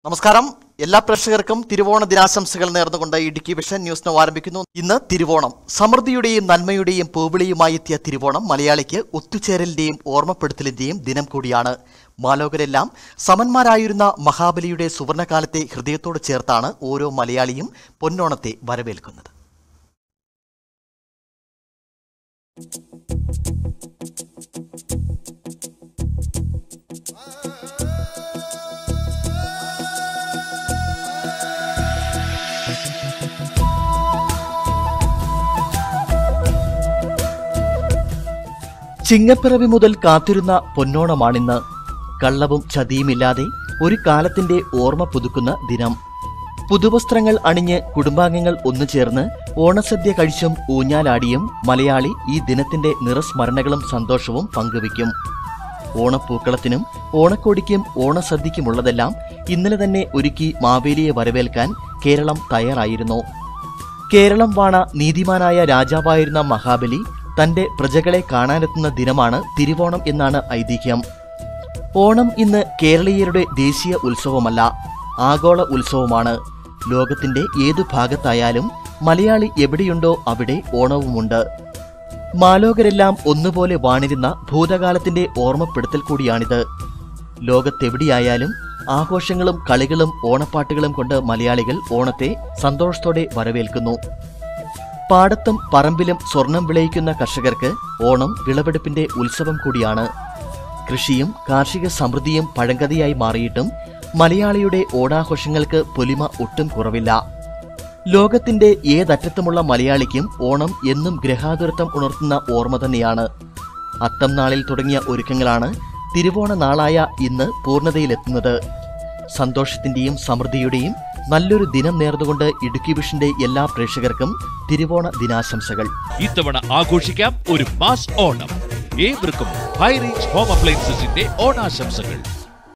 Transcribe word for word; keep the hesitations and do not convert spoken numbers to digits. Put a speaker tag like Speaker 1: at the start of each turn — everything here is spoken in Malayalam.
Speaker 1: നമസ്കാരം. എല്ലാ പ്രേക്ഷകർക്കും തിരുവോണ ദിനാശംസകൾ നേർന്നുകൊണ്ട് ഇടുക്കി വിഷൻ ന്യൂസ് നൗ ആരംഭിക്കുന്നു. ഇന്ന് തിരുവോണം. സമൃദ്ധിയുടെയും നന്മയുടെയും പൂവിളിയുമായി എത്തിയ തിരുവോണം മലയാളിക്ക് ഒത്തുചേരലിന്റെയും ഓർമ്മപ്പെടുത്തലിന്റെയും ദിനം കൂടിയാണ്. മാലോകരെല്ലാം സമന്മാരായിരുന്ന മഹാബലിയുടെ സുവർണകാലത്തെ ഹൃദയത്തോട് ചേർത്താണ് ഓരോ മലയാളിയും പൊന്നോണത്തെ വരവേൽക്കുന്നത്. ചിങ്ങപ്പിറവി മുതൽ കാത്തിരുന്ന പൊന്നോണമാണിന്ന്. കള്ളവും ചതിയുമില്ലാതെ ഒരു കാലത്തിന്റെ ഓർമ്മ പുതുക്കുന്ന ദിനം. പുതുവസ്ത്രങ്ങൾ അണിഞ്ഞ് കുടുംബാംഗങ്ങൾ ഒന്നുചേർന്ന് ഓണസദ്യ കഴിച്ചും ഊഞ്ഞാലാടിയും മലയാളി ഈ ദിനത്തിന്റെ നിറസ്മരണകളും സന്തോഷവും പങ്കുവയ്ക്കും. ഓണപ്പൂക്കളത്തിനും ഓണക്കോടിക്കും ഓണസദ്യക്കുമുള്ളതെല്ലാം ഇന്നലെ തന്നെ ഒരുക്കി മാവേലിയെ വരവേൽക്കാൻ കേരളം തയ്യാറായിരുന്നു. കേരളം വാണ നീതിമാനായ രാജാവായിരുന്ന മഹാബലി തന്റെ പ്രജകളെ കാണാനെത്തുന്ന ദിനമാണ് തിരുവോണം എന്നാണ് ഐതിഹ്യം. ഓണം ഇന്ന് കേരളീയരുടെ ദേശീയ ഉത്സവമല്ല, ആഗോള ഉത്സവമാണ്. ലോകത്തിന്റെ ഏതു ഭാഗത്തായാലും മലയാളി എവിടെയുണ്ടോ അവിടെ ഓണവുമുണ്ട്. മാലോകരെല്ലാം ഒന്നുപോലെ വാണിരുന്ന ഭൂതകാലത്തിന്റെ ഓർമ്മപ്പെടുത്തൽ കൂടിയാണിത്. ലോകത്തെവിടെയായാലും ആഘോഷങ്ങളും കളികളും ഓണപ്പാട്ടുകളും കൊണ്ട് മലയാളികൾ ഓണത്തെ സന്തോഷത്തോടെ വരവേൽക്കുന്നു. പാടത്തും പറമ്പിലും സ്വർണം വിളയിക്കുന്ന കർഷകർക്ക് ഓണം വിളവെടുപ്പിന്റെ ഉത്സവം കൂടിയാണ്. കൃഷിയും കാർഷിക സമൃദ്ധിയും പഴങ്കഥയായി മാറിയിട്ടും മലയാളിയുടെ ഓണാഘോഷങ്ങൾക്ക് പൊലിമ ഒട്ടും കുറവില്ല. ലോകത്തിന്റെ ഏതറ്റത്തുമുള്ള മലയാളിക്കും ഓണം എന്നും ഗ്രഹാതുരത്വം ഉണർത്തുന്ന ഓർമ്മ തന്നെയാണ്. അത്തം നാളിൽ തുടങ്ങിയ ഒരുക്കങ്ങളാണ് തിരുവോണ നാളായ ഇന്ന് പൂർണ്ണതയിലെത്തുന്നത്. സന്തോഷത്തിന്റെയും സമൃദ്ധിയുടെയും നല്ലൊരു ദിനം നേർന്നുകൊണ്ട് ഇടുക്കി വിഷന്റെ എല്ലാ പ്രേക്ഷകർക്കും തിരുവോണ ദിനാശംസകൾ.
Speaker 2: ഇത്തവണ ആഘോഷിക്കാം ഒരു മാസ് ഓണം. ഏവർക്കും ഹൈ റേഞ്ച് ഹോം അപ്ലയൻസസിന്റെ ഓണാശംസകൾ.